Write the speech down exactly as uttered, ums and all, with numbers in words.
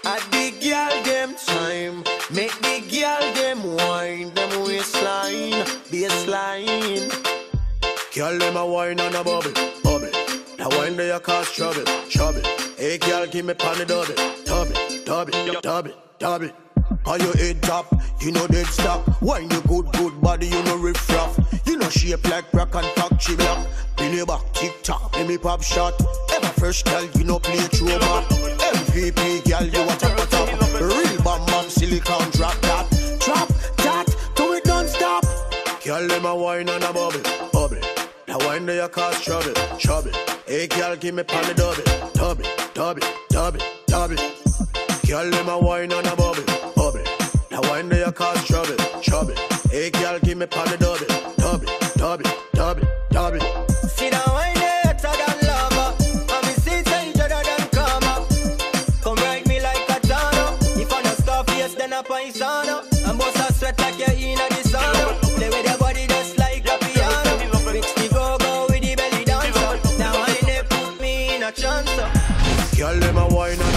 At the girl them time, make the girl them wine, them waistline, baseline. Girl them a wine and a bubble, bubble. Now wine they a cause trouble, trouble. Hey girl, give me pan the double, double, double, double, double. How you head top, you know dead stop. Wine you good, good body, you know riff raff. You know shape like rock and talk chip lock. Pin your back, tick tock, let me pop shot. Ever fresh girl, you know play through back. M V P girl, you a top a top. Real bam bam, silicone drop that, drop that, do it non stop. Girl them a wine and a bubble, bubble. Now wine they a cause trouble, trouble. Hey girl, give me pan the double, double, double, double, double. Girl them a wine and a bubble, bubble. Now wine they a cause trouble, trouble. Hey girl, give me pan the double, double, double, double, double. See that wine they hotter than lava, and me see say each other than karma. Come ride me like a Tano. If I no Scarface, then a paisano. And bust a sweat like you're in a the sauna. Play with your body just like a piano. Mix the go-go with the belly dancer. Now wine they put me in a chance. Girl them a wine and